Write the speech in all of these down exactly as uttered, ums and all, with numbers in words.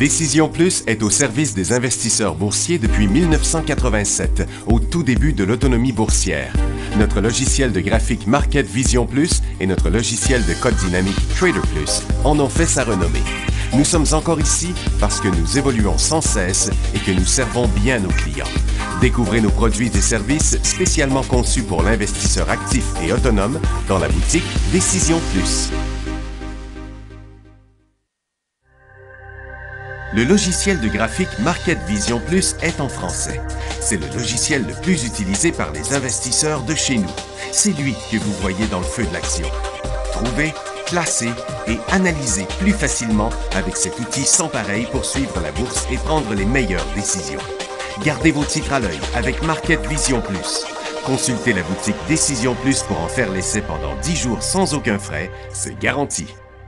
Décision Plus est au service des investisseurs boursiers depuis mille neuf cent quatre-vingt-sept, au tout début de l'autonomie boursière. Notre logiciel de graphique Market Vision Plus et notre logiciel de code dynamique Trader Plus en ont fait sa renommée. Nous sommes encore ici parce que nous évoluons sans cesse et que nous servons bien nos clients. Découvrez nos produits et services spécialement conçus pour l'investisseur actif et autonome dans la boutique Décision Plus. Le logiciel de graphique Market Vision Plus est en français. C'est le logiciel le plus utilisé par les investisseurs de chez nous. C'est lui que vous voyez dans le feu de l'action. Trouvez, classer et analyser plus facilement avec cet outil sans pareil pour suivre la bourse et prendre les meilleures décisions. Gardez vos titres à l'œil avec Market Vision Plus. Consultez la boutique Décision Plus pour en faire l'essai pendant dix jours sans aucun frais, c'est garanti.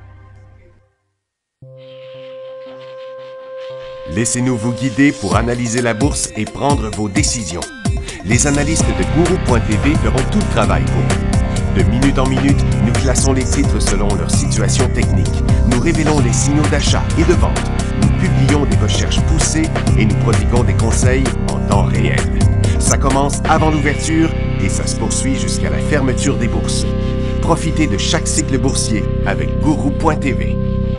Laissez-nous vous guider pour analyser la bourse et prendre vos décisions. Les analystes de Guru point T V feront tout le travail pour vous. De minute en minute, nous classons les titres selon leur situation technique. Nous révélons les signaux d'achat et de vente. Nous publions des recherches poussées et nous prodiguons des conseils en temps réel. Ça commence avant l'ouverture et ça se poursuit jusqu'à la fermeture des bourses. Profitez de chaque cycle boursier avec Guru point T V.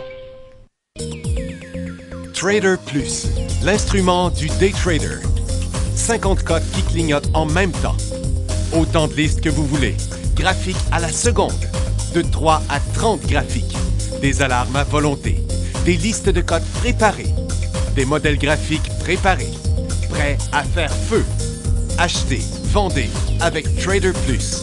Trader Plus, l'instrument du day trader. cinquante cotes qui clignotent en même temps. Autant de listes que vous voulez. Graphiques à la seconde. De trois à trente graphiques. Des alarmes à volonté. Des listes de cotes préparées. Des modèles graphiques préparés. Prêts à faire feu. Achetez, vendez avec Trader Plus.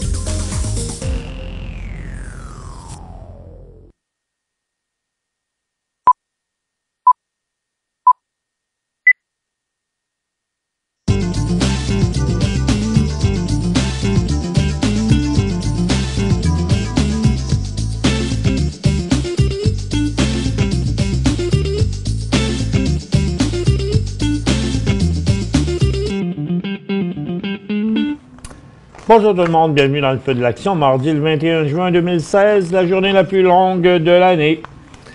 Bonjour tout le monde, bienvenue dans le feu de l'action, mardi le vingt et un juin deux mille seize, la journée la plus longue de l'année.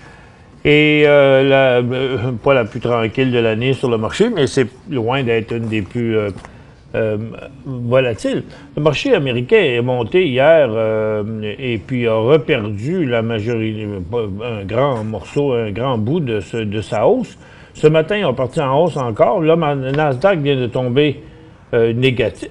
Et euh, la, euh, pas la plus tranquille de l'année sur le marché, mais c'est loin d'être une des plus euh, euh, volatiles. Le marché américain est monté hier euh, et puis a reperdu la majorité, un grand morceau, un grand bout de, ce, de sa hausse. Ce matin, il est parti en hausse encore. Là, le Nasdaq vient de tomber euh, négatif.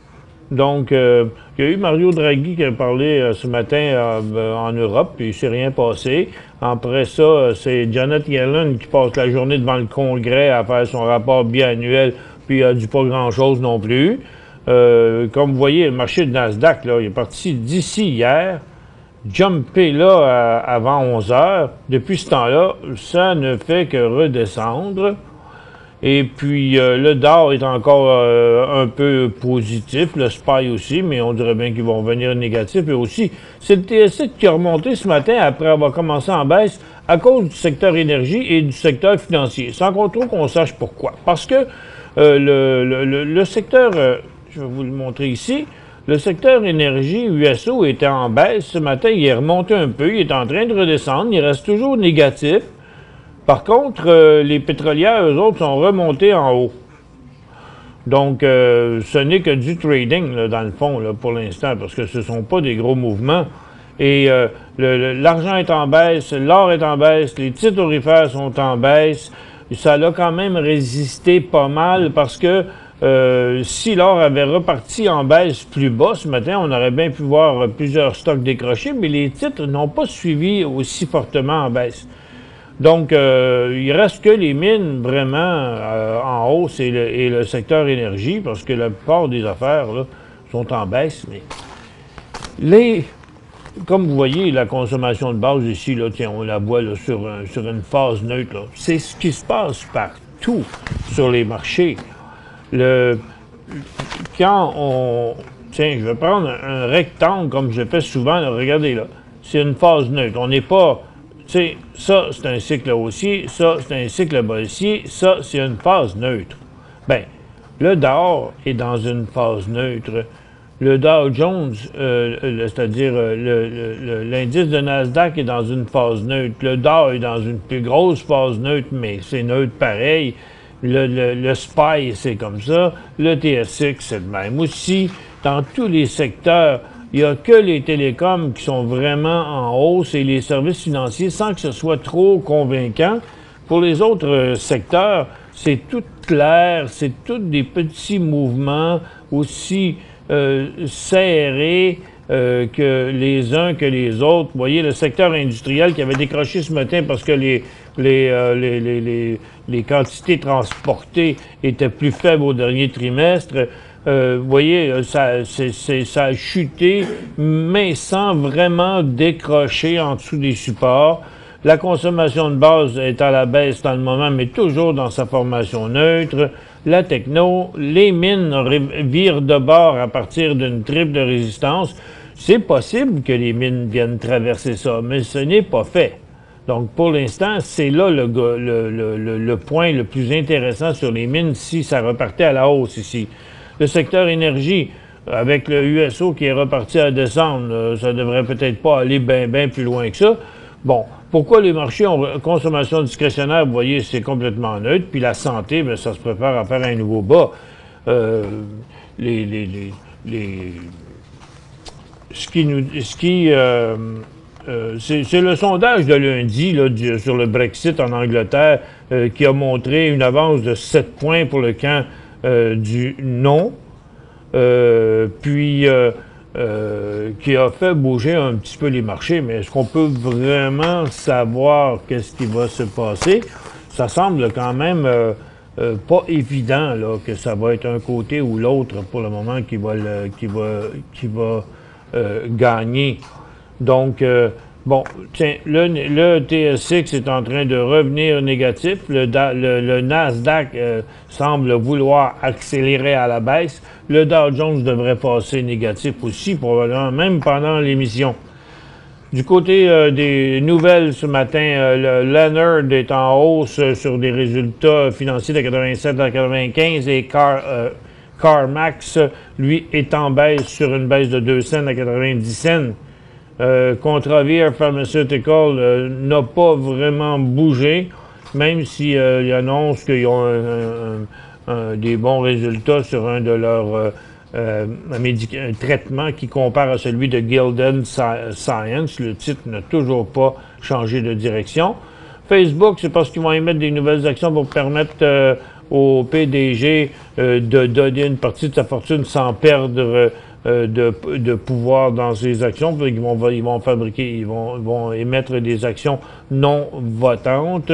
Donc, euh, il y a eu Mario Draghi qui a parlé euh, ce matin euh, en Europe, puis il ne s'est rien passé. Après ça, euh, c'est Janet Yellen qui passe la journée devant le Congrès à faire son rapport biannuel, puis il a dit pas grand-chose non plus. Euh, comme vous voyez, le marché de Nasdaq, là, il est parti d'ici hier, jumpé là à, avant onze heures. Depuis ce temps-là, ça ne fait que redescendre. Et puis, euh, le D A R est encore euh, un peu positif, le S P Y aussi, mais on dirait bien qu'ils vont revenir négatifs. Et aussi, c'est le T S X qui a remonté ce matin après avoir commencé en baisse à cause du secteur énergie et du secteur financier, sans qu'on trop qu'on sache pourquoi. Parce que euh, le, le, le secteur, euh, je vais vous le montrer ici, le secteur énergie U S O était en baisse ce matin, il est remonté un peu, il est en train de redescendre, il reste toujours négatif. Par contre, euh, les pétrolières, eux autres, sont remontés en haut. Donc, euh, ce n'est que du trading, là, dans le fond, là, pour l'instant, parce que ce ne sont pas des gros mouvements. Et euh, l'argent est en baisse, l'or est en baisse, les titres aurifères sont en baisse. Ça a quand même résisté pas mal parce que euh, si l'or avait reparti en baisse plus bas ce matin, on aurait bien pu voir plusieurs stocks décrochés, mais les titres n'ont pas suivi aussi fortement en baisse. Donc, euh, il reste que les mines vraiment euh, en hausse et le, et le secteur énergie, parce que la plupart des affaires là, sont en baisse. Mais les, comme vous voyez, la consommation de base ici, là, tiens, on la voit là, sur, un, sur une phase neutre. C'est ce qui se passe partout sur les marchés. Le, quand on... Tiens, je vais prendre un, un rectangle comme je fais souvent. Là, regardez là, c'est une phase neutre. On n'est pas... Tu sais, ça, c'est un cycle haussier, ça, c'est un cycle baissier, ça, c'est une phase neutre. Bien, le D A R est dans une phase neutre. Le Dow Jones, euh, c'est-à-dire euh, l'indice de Nasdaq est dans une phase neutre. Le Dow est dans une plus grosse phase neutre, mais c'est neutre pareil. Le, le, le S P Y, c'est comme ça. Le T S X, c'est le même aussi. Dans tous les secteurs, il n'y a que les télécoms qui sont vraiment en hausse et les services financiers sans que ce soit trop convaincant. Pour les autres euh, secteurs, c'est tout clair, c'est tous des petits mouvements aussi euh, serrés euh, que les uns que les autres. Vous voyez, le secteur industriel qui avait décroché ce matin parce que les, les, euh, les, les, les, les quantités transportées étaient plus faibles au dernier trimestre. Euh, vous voyez, ça, c'est, c'est, ça a chuté, mais sans vraiment décrocher en dessous des supports. La consommation de base est à la baisse dans le moment, mais toujours dans sa formation neutre. La techno, les mines virent de bord à partir d'une triple de résistance. C'est possible que les mines viennent traverser ça, mais ce n'est pas fait. Donc, pour l'instant, c'est là le, le, le, le point le plus intéressant sur les mines si ça repartait à la hausse ici. Le secteur énergie, avec le U S O qui est reparti à descendre, ça devrait peut-être pas aller bien, bien plus loin que ça. Bon, pourquoi les marchés ont consommation discrétionnaire, vous voyez, c'est complètement neutre, puis la santé, bien, ça se prépare à faire un nouveau bas. Euh, les, les, les, les, ce qui nous, ce qui, euh, euh, c'est, c'est le sondage de lundi là, du, sur le Brexit en Angleterre euh, qui a montré une avance de sept points pour le camp euh, du non, euh, puis euh, Euh, qui a fait bouger un petit peu les marchés, mais est-ce qu'on peut vraiment savoir qu'est-ce qui va se passer? Ça semble quand même euh, euh, pas évident là, que ça va être un côté ou l'autre pour le moment qui va, le, qui va, qui va euh, gagner. Donc, euh, bon, tiens, le, le T S X est en train de revenir négatif. Le, le, le Nasdaq euh, semble vouloir accélérer à la baisse. Le Dow Jones devrait passer négatif aussi, probablement, même pendant l'émission. Du côté euh, des nouvelles ce matin, euh, le Leonard est en hausse euh, sur des résultats financiers de quatre-vingt-sept à quatre-vingt-quinze et Car, euh, CarMax, lui, est en baisse sur une baisse de deux cents à quatre-vingt-dix cents. Euh, Contravir Pharmaceutical euh, n'a pas vraiment bougé, même s'ils euh, annoncent qu'ils ont un, un, un, des bons résultats sur un de leurs euh, euh, un traitement qui compare à celui de Gildan Science. Le titre n'a toujours pas changé de direction. Facebook, c'est parce qu'ils vont émettre des nouvelles actions pour permettre euh, au P D G euh, de donner une partie de sa fortune sans perdre euh, de, de pouvoir dans ses actions. Ils vont, ils vont fabriquer, ils vont, ils vont émettre des actions non votantes.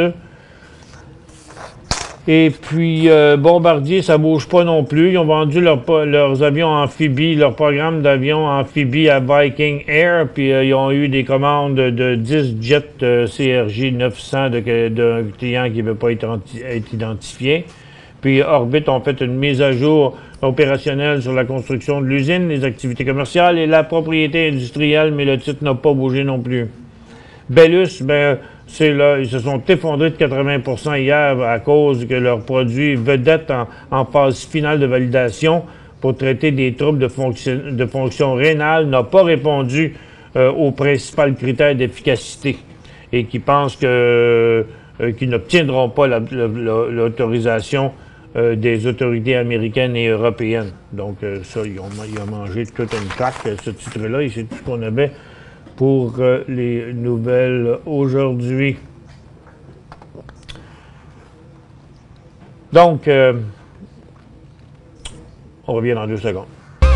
Et puis, euh, Bombardier, ça bouge pas non plus. Ils ont vendu leur, leurs avions amphibies, leur programme d'avions amphibies à Viking Air, puis euh, ils ont eu des commandes de dix jets euh, C R J neuf cents d'un client qui ne veut pas être, être identifié. Puis Orbit ont fait une mise à jour opérationnelle sur la construction de l'usine, les activités commerciales et la propriété industrielle, mais le titre n'a pas bougé non plus. Bellus, ben, c'est là, ils se sont effondrés de quatre-vingts pour cent hier à cause que leur produit vedette en, en phase finale de validation pour traiter des troubles de fonction, de fonction rénale n'a pas répondu euh, aux principaux critères d'efficacité et qui pensent que, euh, qu'ils n'obtiendront pas l'autorisation euh, des autorités américaines et européennes. Donc euh, ça, ils ont, ils ont mangé toute une claque, ce titre-là, et c'est tout ce qu'on avait pour euh, les nouvelles aujourd'hui. Donc, euh, on revient dans deux secondes.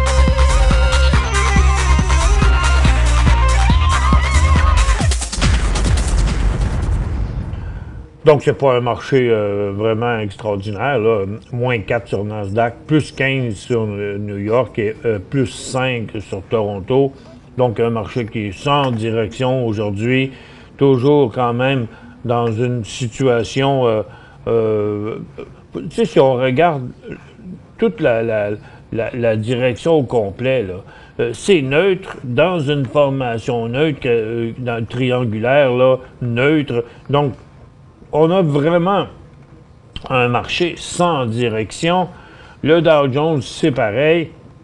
Donc, c'est pas un marché euh, vraiment extraordinaire, là. Moins quatre sur Nasdaq, plus quinze sur euh, New York et euh, plus cinq sur Toronto. Donc, un marché qui est sans direction aujourd'hui, toujours quand même dans une situation... Euh, euh, tu sais, si on regarde toute la, la, la, la direction au complet, là, euh, c'est neutre, dans une formation neutre, euh, dans le triangulaire, là, neutre. Donc, on a vraiment un marché sans direction. Le Dow Jones, c'est pareil.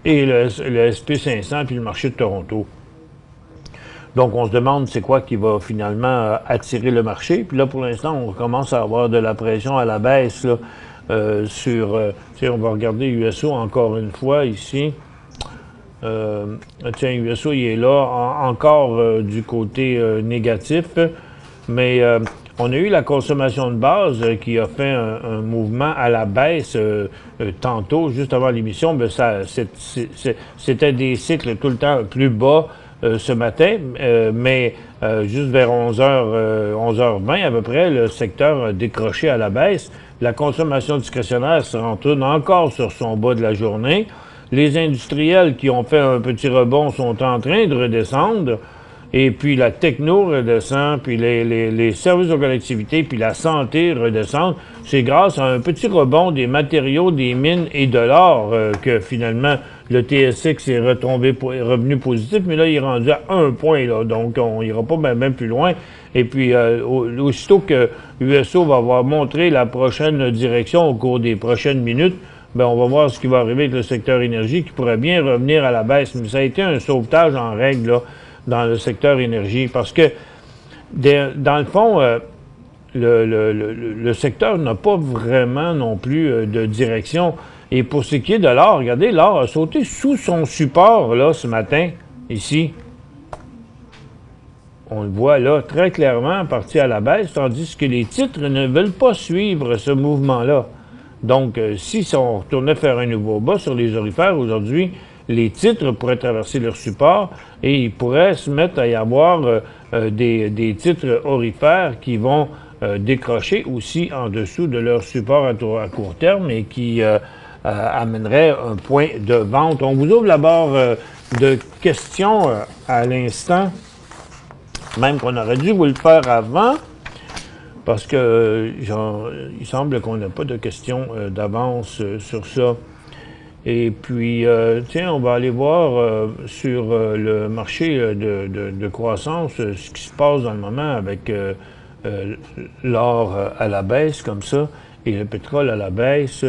et le, le S P cinq cents puis le marché de Toronto. Donc, on se demande c'est quoi qui va finalement euh, attirer le marché. Puis là, pour l'instant, on commence à avoir de la pression à la baisse là, euh, sur... Euh, tu sais, on va regarder U S O encore une fois ici. Euh, tiens, U S O, il est là, en, encore euh, du côté euh, négatif. Mais euh, on a eu la consommation de base euh, qui a fait un, un mouvement à la baisse euh, euh, tantôt, juste avant l'émission. Mais ça, c'était des cycles tout le temps plus bas. Euh, ce matin, euh, mais euh, juste vers onze heures, euh, onze heures vingt à peu près, le secteur a décroché à la baisse. La consommation discrétionnaire se retourne encore sur son bas de la journée. Les industriels qui ont fait un petit rebond sont en train de redescendre. Et puis la techno redescend, puis les, les, les services aux collectivités, puis la santé redescendent. C'est grâce à un petit rebond des matériaux, des mines et de l'or euh, que finalement le T S X est retombé, est revenu positif, mais là il est rendu à un point, là, donc on ira pas bien ben plus loin. Et puis euh, aussitôt que U S O va avoir montré la prochaine direction au cours des prochaines minutes, ben on va voir ce qui va arriver avec le secteur énergie qui pourrait bien revenir à la baisse. Mais ça a été un sauvetage en règle, là, dans le secteur énergie, parce que de, dans le fond, euh, le, le, le, le secteur n'a pas vraiment non plus euh, de direction. Et pour ce qui est de l'or, regardez, l'or a sauté sous son support là ce matin, ici. On le voit là très clairement parti à la baisse, tandis que les titres ne veulent pas suivre ce mouvement-là. Donc, euh, si on retournait faire un nouveau bas sur les orifères aujourd'hui, les titres pourraient traverser leur support et il pourrait se mettre à y avoir euh, euh, des, des titres orifères qui vont euh, décrocher aussi en dessous de leur support à, à court terme et qui euh, euh, amènerait un point de vente. On vous ouvre la barre euh, de questions euh, à l'instant, même qu'on aurait dû vous le faire avant, parce que euh, genre, il semble qu'on n'a pas de questions euh, d'avance euh, sur ça. Et puis, euh, tiens, on va aller voir euh, sur euh, le marché de, de, de croissance euh, ce qui se passe dans le moment avec euh, euh, l'or à la baisse comme ça et le pétrole à la baisse.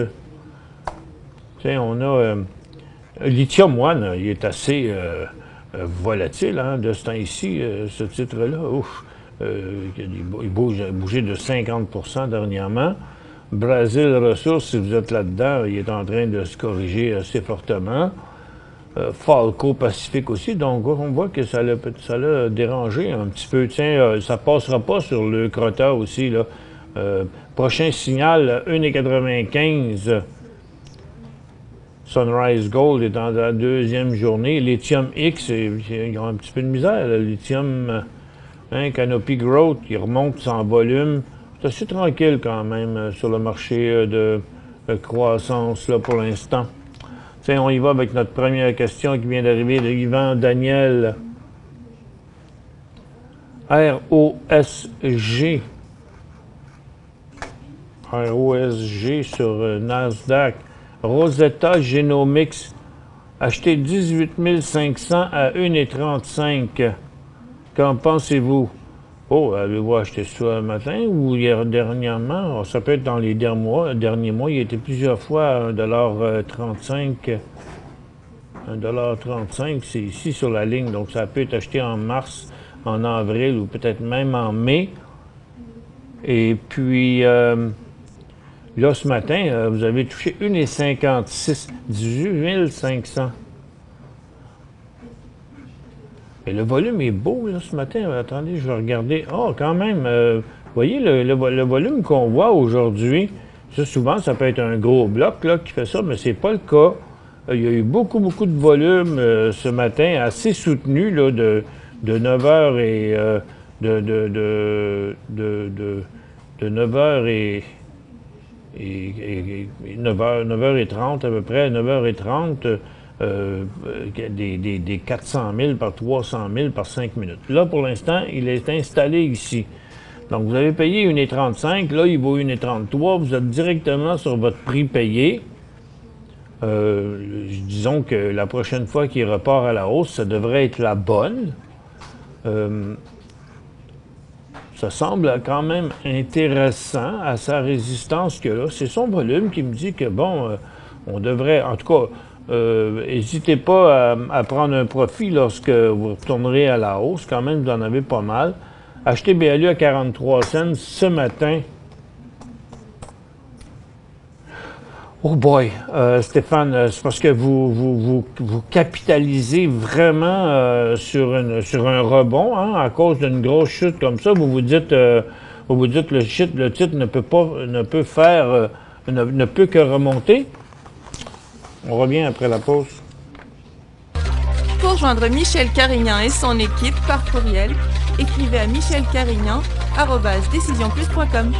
Tiens, on a euh, Lithium One, il est assez euh, euh, volatile hein, de ce temps-ci, euh, ce titre-là. Ouf, euh, il bouge, il a bougé de cinquante pour cent dernièrement. Brazil Ressources, si vous êtes là-dedans, il est en train de se corriger assez fortement. Euh, Falco Pacifique aussi, donc on voit que ça l'a, ça l'a dérangé un petit peu. Tiens, euh, ça passera pas sur le Crota aussi, là. Euh, prochain signal, un virgule quatre-vingt-quinze. Sunrise Gold est dans la deuxième journée. Lithium X, ils ont un petit peu de misère. Là. Lithium hein, Canopy Growth, il remonte sans volume. C'est assez tranquille quand même euh, sur le marché euh, de, de croissance là, pour l'instant. Tiens, on y va avec notre première question qui vient d'arriver de Yvan Daniel. R O S G. R O S G sur euh, Nasdaq. Rosetta Genomics. Acheté dix-huit mille cinq cents à un virgule trente-cinq. Qu'en pensez-vous? Oh, avez-vous acheté ça un matin ou hier dernièrement? Oh, ça peut être dans les derniers mois. Derniers mois, il était plusieurs fois à un dollar trente-cinq. un dollar trente-cinq, c'est ici sur la ligne. Donc, ça peut être acheté en mars, en avril ou peut-être même en mai. Et puis, euh, là, ce matin, euh, vous avez touché un virgule cinquante-six, dix-huit mille cinq cents. Et le volume est beau, là, ce matin. Attendez, je vais regarder. Oh, quand même, euh, vous voyez, le, le, le volume qu'on voit aujourd'hui, ça, souvent, ça peut être un gros bloc, là, qui fait ça, mais c'est pas le cas. Euh, il y a eu beaucoup, beaucoup de volume euh, ce matin, assez soutenu, là, de, de neuf heures et... Euh, de, de, de, de, de, de neuf heures et... Et, et, et neuf heures trente à peu près, neuf heures trente, euh, des, des, des quatre cent mille par trois cent mille par cinq minutes. Là, pour l'instant, il est installé ici. Donc, vous avez payé un virgule trente-cinq, là, il vaut un virgule trente-trois, vous êtes directement sur votre prix payé. Euh, disons que la prochaine fois qu'il repart à la hausse, ça devrait être la bonne. Euh, Ça semble quand même intéressant à sa résistance que là. C'est son volume qui me dit que, bon, euh, on devrait, en tout cas, n'hésitez pas à, à prendre un profit lorsque vous retournerez à la hausse. Quand même, vous en avez pas mal. Achetez B L U à quarante-trois cents ce matin. Oh boy, euh, Stéphane, euh, c'est parce que vous, vous, vous, vous capitalisez vraiment euh, sur, une, sur un rebond, hein, à cause d'une grosse chute comme ça. Vous vous dites, euh, vous vous dites le, chute, le titre ne peut pas, ne peut faire, euh, ne, ne peut que remonter. On revient après la pause. Pour joindre Michel Carignan et son équipe par courriel, écrivez à michel carignan arobase décision plus point com.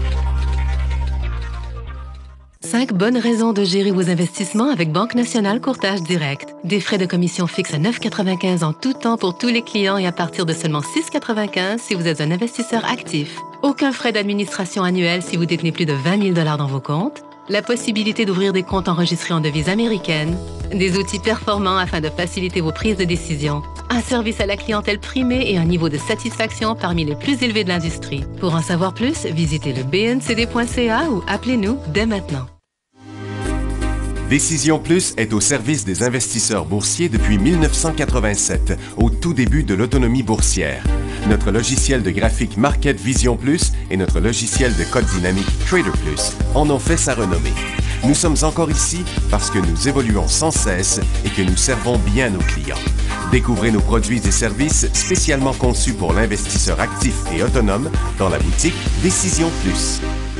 Cinq bonnes raisons de gérer vos investissements avec Banque Nationale Courtage Direct. Des frais de commission fixes à neuf virgule quatre-vingt-quinze en tout temps pour tous les clients et à partir de seulement six virgule quatre-vingt-quinze si vous êtes un investisseur actif. Aucun frais d'administration annuel si vous détenez plus de vingt mille dollars dans vos comptes. La possibilité d'ouvrir des comptes enregistrés en devise américaine. Des outils performants afin de faciliter vos prises de décision. Un service à la clientèle primé et un niveau de satisfaction parmi les plus élevés de l'industrie. Pour en savoir plus, visitez le b n c d point c a ou appelez-nous dès maintenant. Décision Plus est au service des investisseurs boursiers depuis mille neuf cent quatre-vingt-sept, au tout début de l'autonomie boursière. Notre logiciel de graphique Market Vision Plus et notre logiciel de code dynamique Trader Plus en ont fait sa renommée. Nous sommes encore ici parce que nous évoluons sans cesse et que nous servons bien nos clients. Découvrez nos produits et services spécialement conçus pour l'investisseur actif et autonome dans la boutique Décision Plus.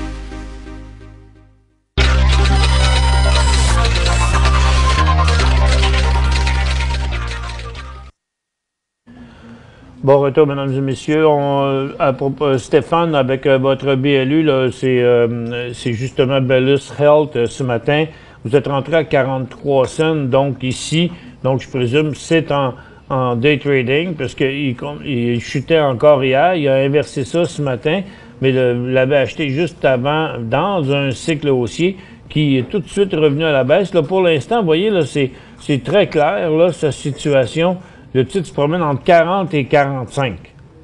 Bon retour, mesdames et messieurs. On, à propos, Stéphane, avec euh, votre B L U, là, c'est, euh, c'est justement Bellus Health euh, ce matin. Vous êtes rentré à quarante-trois cents, donc ici, donc je présume c'est en, en day trading, parce qu'il il chutait encore hier. Il a inversé ça ce matin, mais vous l'avez acheté juste avant, dans un cycle haussier, qui est tout de suite revenu à la baisse. Là, pour l'instant, vous voyez, là, c'est, c'est très clair, là, sa situation. Le titre se promène entre quarante et quarante-cinq.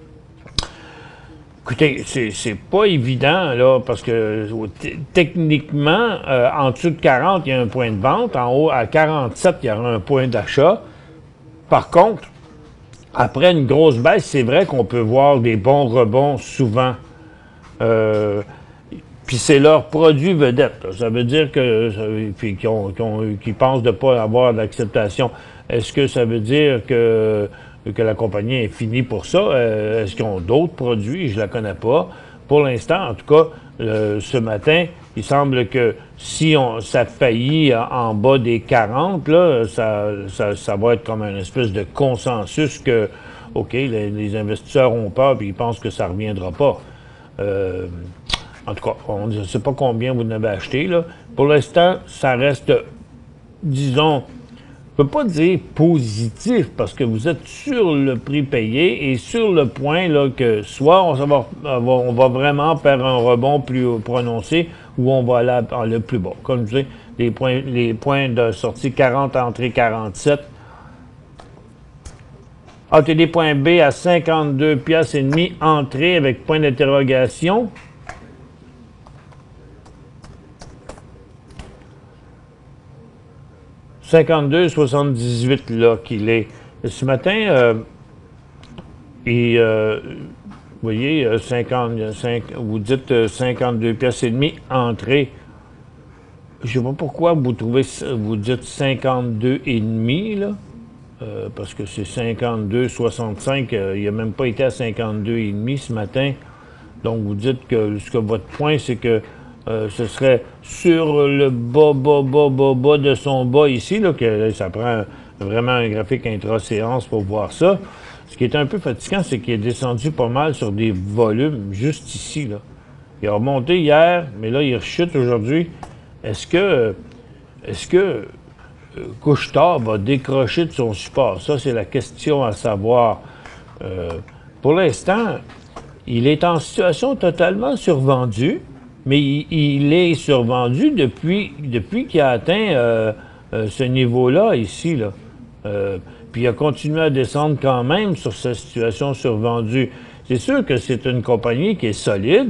Écoutez, c'est, c'est pas évident, là, parce que t- techniquement, euh, en dessous de quarante, il y a un point de vente. En haut, à quarante-sept, il y aura un point d'achat. Par contre, après une grosse baisse, c'est vrai qu'on peut voir des bons rebonds souvent. Euh, Puis c'est leur produit vedette. Là. Ça veut dire que puis qu'ils, ont, qu'ils, ont, qu'ils pensent de ne pas avoir d'acceptation. Est-ce que ça veut dire que, que la compagnie est finie pour ça? Euh, est-ce qu'ils ont d'autres produits? Je ne la connais pas. Pour l'instant, en tout cas, euh, ce matin, il semble que si on, ça faillit en bas des quarante, là, ça, ça, ça va être comme une espèce de consensus que, OK, les, les investisseurs ont peur et ils pensent que ça ne reviendra pas. Euh, En tout cas, on ne sait pas combien vous en avez acheté, là. Pour l'instant, ça reste, disons, je ne peux pas dire positif, parce que vous êtes sur le prix payé et sur le point là, que soit on va, on va vraiment faire un rebond plus prononcé ou on va aller à le plus bas. Comme je dis, les points, les points de sortie quarante, entrée quarante-sept. A T D point B à cinquante-deux piastres et demi, entrée avec point d'interrogation. cinquante-deux soixante-dix-huit, là, qu'il est. Ce matin, euh, et, euh, vous voyez, cinquante-cinq, vous dites euh, cinquante-deux piastres et demi, entrée. Je ne sais pas pourquoi vous trouvez, vous dites cinquante-deux et demi, là, euh, parce que c'est cinquante-deux soixante-cinq, euh, il n'a même pas été à cinquante-deux et demi ce matin. Donc, vous dites que, ce que votre point, c'est que Euh, ce serait sur le bas, bas, bas, bas, bas de son bas ici, là, que ça prend vraiment un graphique intra-séance pour voir ça. Ce qui est un peu fatigant, c'est qu'il est descendu pas mal sur des volumes juste ici, là. Il a remonté hier, mais là, il rechute aujourd'hui. Est-ce que, est-ce que euh, Couche-Tard va décrocher de son support? Ça, c'est la question à savoir. Euh, pour l'instant, il est en situation totalement survendue. Mais il, il est survendu depuis, depuis qu'il a atteint euh, euh, ce niveau-là, ici. Là. Euh, puis il a continué à descendre quand même sur sa situation survendue. C'est sûr que c'est une compagnie qui est solide.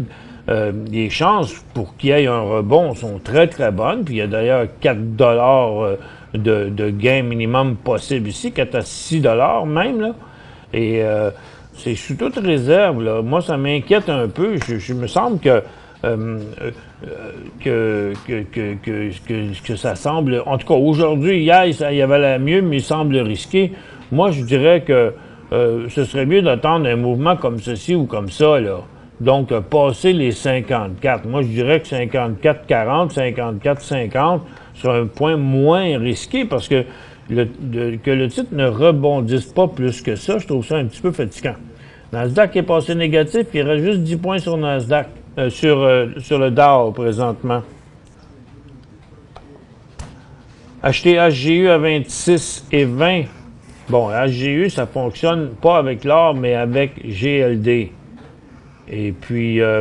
euh, les chances pour qu'il y ait un rebond sont très, très bonnes. Puis il y a d'ailleurs quatre dollars euh, de, de gain minimum possible ici, quatre à six dollars même, là. Et euh, c'est sous toute réserve, là. Moi, ça m'inquiète un peu. Je, je me semble que, euh, que, que, que, que, que, que ça semble... En tout cas, aujourd'hui, hier, ça y avait la mieux, mais il semble risqué. Moi, je dirais que euh, ce serait mieux d'attendre un mouvement comme ceci ou comme ça, là. Donc, euh, passer les cinquante-quatre. Moi, je dirais que cinquante-quatre quarante, cinquante-quatre cinquante sur un point moins risqué parce que le, de, que le titre ne rebondisse pas plus que ça, je trouve ça un petit peu fatigant. Nasdaq est passé négatif, il reste juste dix points sur Nasdaq, euh, sur, euh, sur le Dow présentement. Acheter H G U à vingt-six et vingt. Bon, H G U, ça fonctionne pas avec l'or, mais avec G L D. Et puis, euh,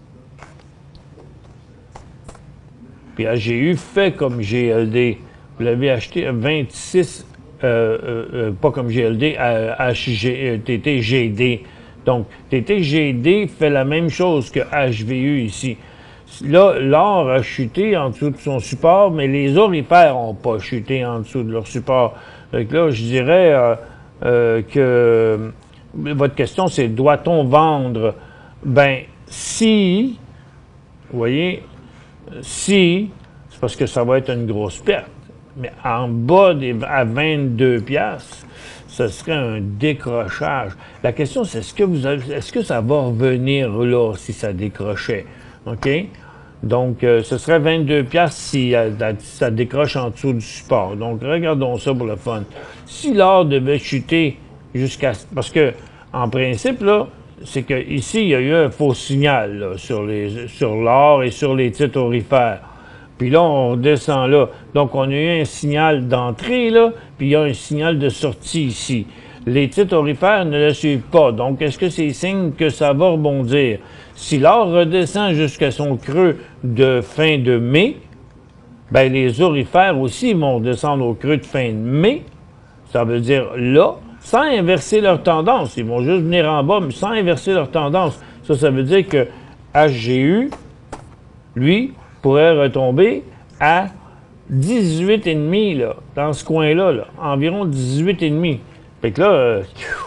puis H G U fait comme G L D. Vous l'avez acheté à vingt-six, euh, euh, euh, pas comme G L D, à H G, euh, T T G D. Donc, T T G D fait la même chose que H V U ici. Là, l'or a chuté en dessous de son support, mais les orifères n'ont pas chuté en dessous de leur support. Donc là, je dirais euh, euh, que votre question, c'est doit-on vendre? Ben, si, vous voyez, si, c'est parce que ça va être une grosse perte. Mais en bas des, à vingt-deux piastres, ce serait un décrochage. La question, c'est est-ce que vous avez, est-ce que ça va revenir là si ça décrochait? OK? Donc, euh, ce serait vingt-deux piastres si euh, ça décroche en dessous du support. Donc, regardons ça pour le fun. Si l'or devait chuter jusqu'à... Parce que, en principe, là, c'est que ici il y a eu un faux signal là, sur les sur l'or et sur les titres orifères. Puis là, on descend là. Donc, on a eu un signal d'entrée, là, puis il y a un signal de sortie ici. Les titres orifères ne le suivent pas. Donc, est-ce que c'est signe que ça va rebondir? Si l'or redescend jusqu'à son creux de fin de mai, bien, les orifères aussi vont descendre au creux de fin de mai. Ça veut dire là, sans inverser leur tendance. Ils vont juste venir en bas, mais sans inverser leur tendance. Ça, ça veut dire que H G U, lui, pourrait retomber à dix-huit virgule cinq, là, dans ce coin-là, là, environ dix-huit virgule cinq. Fait que là, euh,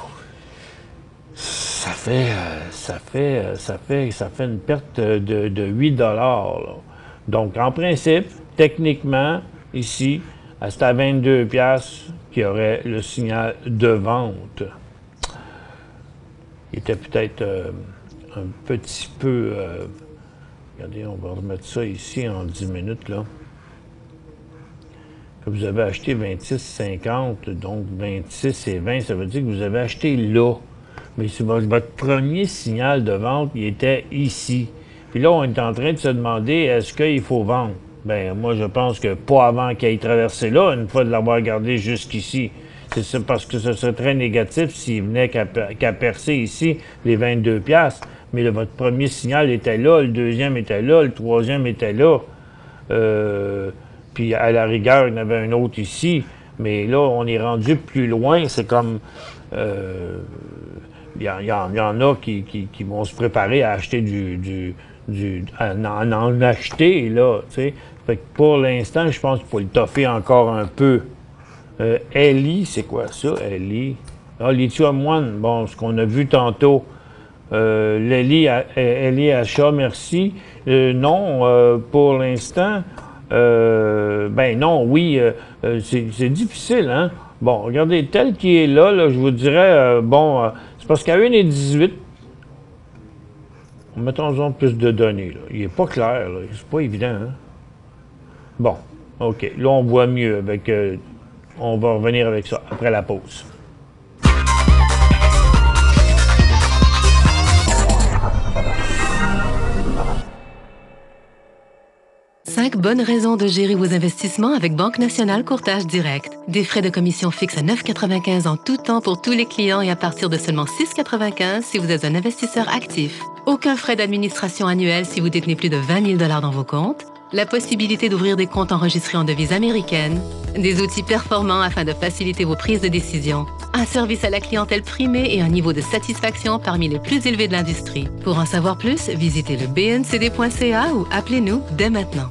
ça fait, euh, ça fait, euh, ça fait, ça fait une perte de, de huit dollars. Là. Donc, en principe, techniquement, ici, c'est à vingt-deux piastres qu'il y aurait le signal de vente. Il était peut-être euh, un petit peu... Euh, regardez, on va remettre ça ici en dix minutes, là. Que vous avez acheté vingt-six cinquante, donc vingt-six et vingt, ça veut dire que vous avez acheté là. Mais c'est votre premier signal de vente, il était ici. Puis là, on est en train de se demander, est-ce qu'il faut vendre? Bien, moi, je pense que pas avant qu'il ait traversé là, une fois de l'avoir gardé jusqu'ici. C'est parce que ce serait très négatif s'il venait qu'à qu'à percer ici les vingt-deux piastres. Mais là, votre premier signal était là, le deuxième était là, le troisième était là. Euh, puis à la rigueur, il y en avait un autre ici. Mais là, on est rendu plus loin. C'est comme... Euh, il y, y, y en a qui, qui, qui vont se préparer à acheter du... du, du à, à en acheter, là, tu sais. Fait que pour l'instant, je pense qu'il faut le toffer encore un peu. Euh, L I, c'est quoi ça, L I? Ah, Lithium One, bon, ce qu'on a vu tantôt. Euh, L I, L I achat, merci. Euh, non, euh, pour l'instant, euh, ben non, oui, euh, c'est difficile, hein? Bon, regardez, tel qu'il est là, là, je vous dirais, euh, bon, euh, c'est parce qu'à une et dix-huit, mettons-en plus de données, là. Il n'est pas clair, là, c'est pas évident, hein? Bon, OK, là, on voit mieux avec... Euh, on va revenir avec ça après la pause. Cinq bonnes raisons de gérer vos investissements avec Banque Nationale Courtage Direct. Des frais de commission fixes à neuf virgule quatre-vingt-quinze en tout temps pour tous les clients et à partir de seulement six virgule quatre-vingt-quinze si vous êtes un investisseur actif. Aucun frais d'administration annuel si vous détenez plus de vingt mille dollars dans vos comptes. La possibilité d'ouvrir des comptes enregistrés en devises américaines. Des outils performants afin de faciliter vos prises de décision. un service à la clientèle primé et un niveau de satisfaction parmi les plus élevés de l'industrie. Pour en savoir plus, visitez le b n c d point c a ou appelez-nous dès maintenant.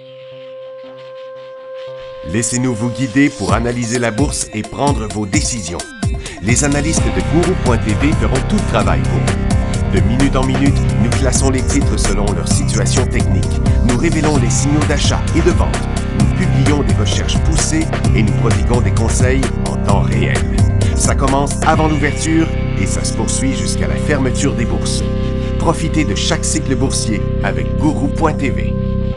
Laissez-nous vous guider pour analyser la bourse et prendre vos décisions. Les analystes de Guru point t v feront tout le travail pour vous. De minute en minute, nous classons les titres selon leur situation technique. Nous révélons les signaux d'achat et de vente. Nous publions des recherches poussées et nous prodiguons des conseils en temps réel. Ça commence avant l'ouverture et ça se poursuit jusqu'à la fermeture des bourses. Profitez de chaque cycle boursier avec Guru point t v.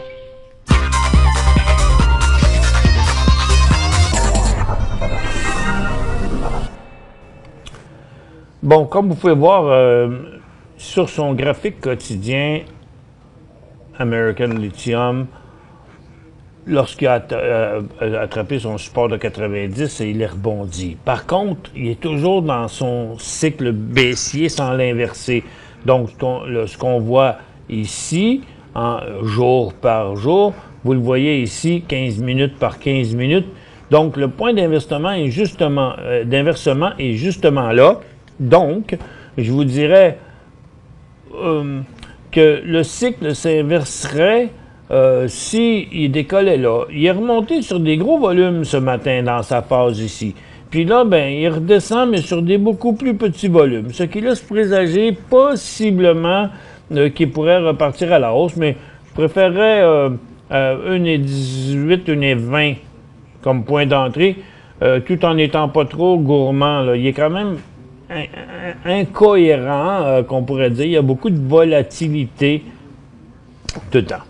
Bon, comme vous pouvez voir euh, sur son graphique quotidien, American Lithium, lorsqu'il a euh, attrapé son support de quatre-vingt-dix, il est rebondi. Par contre, il est toujours dans son cycle baissier sans l'inverser. Donc, ce qu'on voit ici, en jour par jour, vous le voyez ici, quinze minutes par quinze minutes. Donc, le point d'inversement est justement, euh, d'inversement est justement là. Donc, je vous dirais euh, que le cycle s'inverserait euh, s'il décollait là. Il est remonté sur des gros volumes ce matin dans sa phase ici. Puis là, ben, il redescend, mais sur des beaucoup plus petits volumes. Ce qui laisse présager possiblement euh, qu'il pourrait repartir à la hausse, mais je préférerais euh, euh, un virgule dix-huit, un virgule vingt comme point d'entrée, euh, tout en n'étant pas trop gourmand, là. Il est quand même incohérent, euh, qu'on pourrait dire. Il y a beaucoup de volatilité dedans.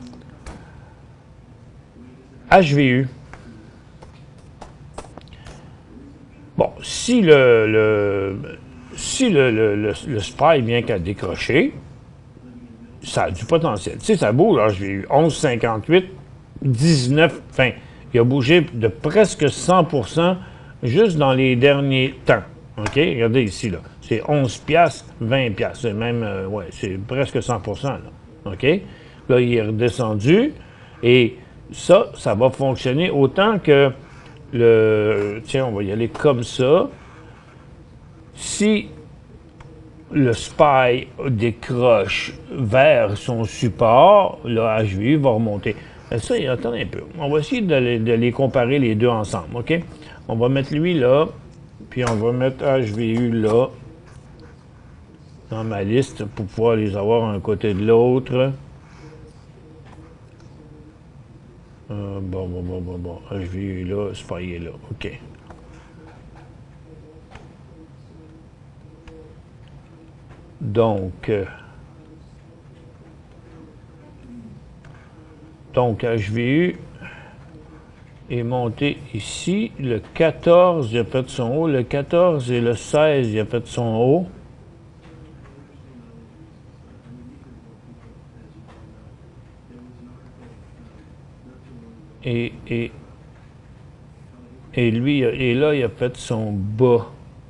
H V U. Bon, si le, le si le, le, le, le S P Y vient qu'à décrocher, ça a du potentiel. Tu sais, ça bouge, là, H V U. onze virgule cinquante-huit, dix-neuf, enfin, il a bougé de presque cent pour cent juste dans les derniers temps. OK? Regardez ici, là. C'est onze piastres, vingt piastres. C'est même, euh, ouais, c'est presque cent pour cent, là. OK? Là, il est redescendu. Et ça, ça va fonctionner autant que le... Tiens, on va y aller comme ça. Si le S P Y décroche vers son support, le H V U va remonter. Mais ça, attendez un peu. On va essayer de les, de les comparer les deux ensemble, OK? On va mettre lui là. Puis on va mettre H V U là, dans ma liste, pour pouvoir les avoir un côté de l'autre. Euh, bon, bon, bon, bon, bon. H V U là, S P Y est là. OK. Donc, euh, donc H V U est monté ici. Le quatorze, il a fait son haut. Le quatorze et le seize, il a fait son haut. Et, et, et lui, et là, il a fait son bas.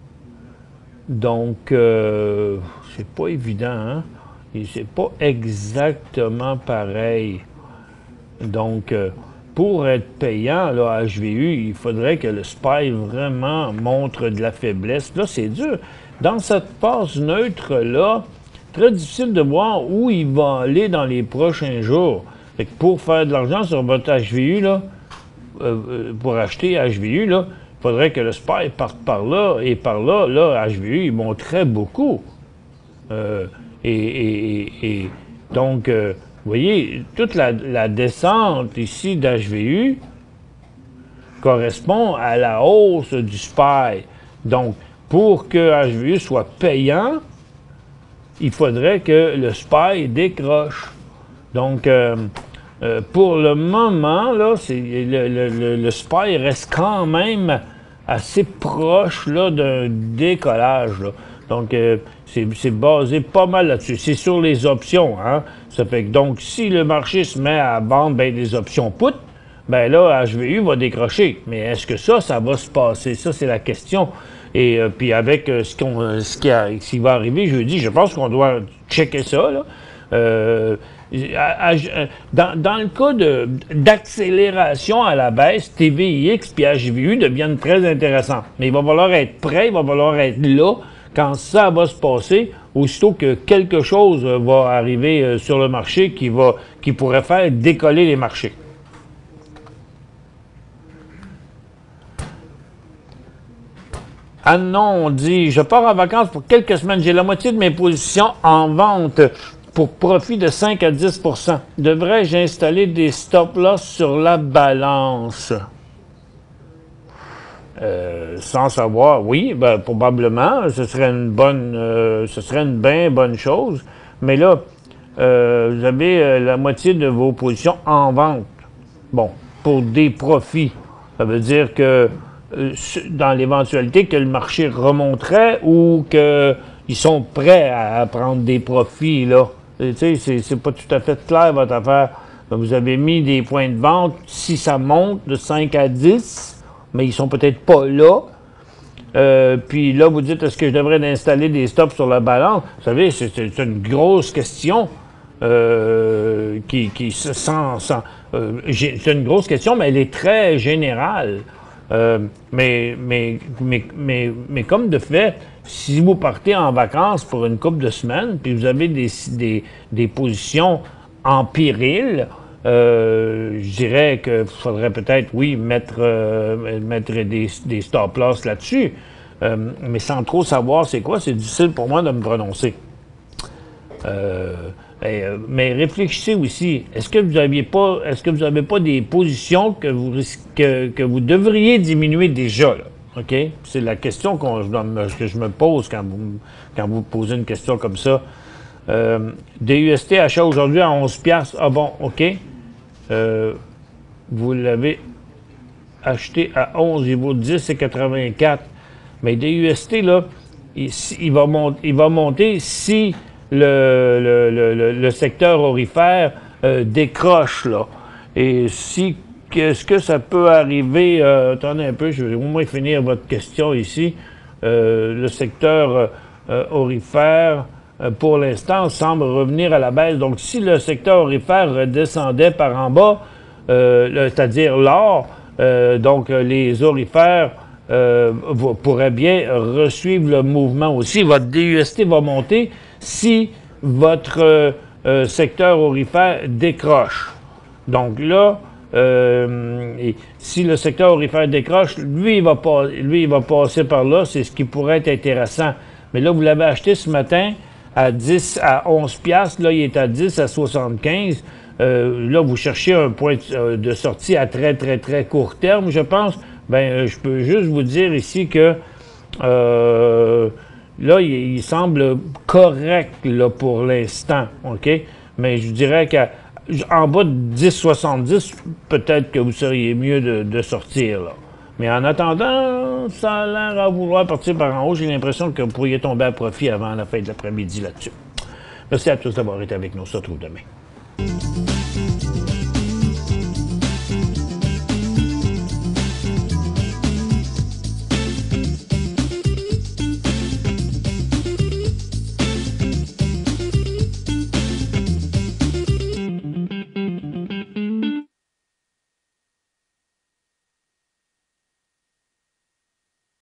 Donc, euh, c'est pas évident, hein? Et c'est pas exactement pareil. Donc, euh, pour être payant, là, H V U, il faudrait que le S P Y vraiment montre de la faiblesse. Là, c'est dur. Dans cette phase neutre-là, très difficile de voir où il va aller dans les prochains jours. Fait que pour faire de l'argent sur votre H V U, là, euh, pour acheter H V U, là, il faudrait que le S P Y parte par là, et par là, là, H V U, il monterait beaucoup. Euh, et, et, et, et donc... Euh, vous voyez, toute la, la descente ici d'H V U correspond à la hausse du S P Y. Donc, pour que H V U soit payant, il faudrait que le S P Y décroche. Donc, euh, euh, pour le moment, là, c'est, le, le, le, le S P Y reste quand même assez proche là, d'un décollage. Là. Donc, euh, c'est basé pas mal là-dessus. C'est sur les options, hein. Ça fait que, donc, si le marché se met à vendre ben, des options put, ben là, H V U va décrocher. Mais est-ce que ça, ça va se passer? Ça, c'est la question. Et euh, puis, avec euh, ce, qu'on, ce, qui a, ce qui va arriver jeudi, je pense qu'on doit checker ça, là. Euh, à, à, dans, dans le cas d'accélération à la baisse, T V I X et H V U deviennent très intéressants. Mais il va falloir être prêt, il va falloir être là quand ça va se passer, aussitôt que quelque chose va arriver sur le marché qui, va, qui pourrait faire décoller les marchés. Ah non, on dit, je pars en vacances pour quelques semaines. J'ai la moitié de mes positions en vente pour profit de cinq à dix pour cent. Devrais-je installer des stop-loss sur la balance? Euh, sans savoir, oui, ben, probablement, ce serait une bonne, euh, ce serait une bien bonne chose. Mais là, euh, vous avez euh, la moitié de vos positions en vente. Bon, pour des profits. Ça veut dire que dans l'éventualité que le marché remonterait ou qu'ils sont prêts à prendre des profits, là. Tu sais, c'est, c'est pas tout à fait clair, votre affaire. Vous avez mis des points de vente, si ça monte de cinq à dix, mais ils sont peut-être pas là. Euh, puis là, vous dites, est-ce que je devrais installer des stops sur la balance? Vous savez, c'est, c'est une grosse question euh, qui, qui se sent... sent euh, c'est une grosse question, mais elle est très générale. Euh, mais, mais, mais, mais, mais comme de fait, si vous partez en vacances pour une couple de semaines, puis vous avez des, des, des positions en péril, euh, je dirais qu'il faudrait peut-être, oui, mettre, euh, mettre des, des stop-loss là-dessus. Euh, mais sans trop savoir c'est quoi, c'est difficile pour moi de me prononcer. Euh, Et, euh, mais réfléchissez aussi, est-ce que vous n'aviez pas, est-ce que vous n'avez pas des positions que vous, que, que vous devriez diminuer déjà, là? OK? C'est la question qu'on, que je me pose quand vous, quand vous posez une question comme ça. Euh, D U S T achat aujourd'hui à onze piastres. Ah bon, OK. Euh, vous l'avez acheté à onze, il vaut dix et quatre-vingt-quatre. Mais D U S T, là, il, il, va, monter, il va monter si Le, le, le, le secteur aurifère euh, décroche, là. Et si, est-ce que ça peut arriver, euh, attendez un peu, je vais au moins finir votre question ici. Euh, le secteur euh, aurifère, euh, pour l'instant, semble revenir à la baisse. Donc, si le secteur aurifère redescendait par en bas, euh, c'est-à-dire l'or, euh, donc les aurifères euh, pourraient bien resuivre le mouvement aussi. Votre D U S T va monter si votre euh, euh, secteur aurifère décroche. Donc là, euh, et si le secteur aurifère décroche, lui il, va pas, lui, il va passer par là, c'est ce qui pourrait être intéressant. Mais là, vous l'avez acheté ce matin à dix à onze piastres, là, il est à dix à soixante-quinze. Euh, là, vous cherchez un point de, de sortie à très, très, très court terme, je pense. Bien, je peux juste vous dire ici que euh, là, il, il semble correct là, pour l'instant, OK? Mais je dirais qu'en bas de dix soixante-dix, peut-être que vous seriez mieux de, de sortir, là. Mais en attendant, ça a l'air à vouloir partir par en haut. J'ai l'impression que vous pourriez tomber à profit avant la fin de l'après-midi là-dessus. Merci à tous d'avoir été avec nous. On se retrouve demain.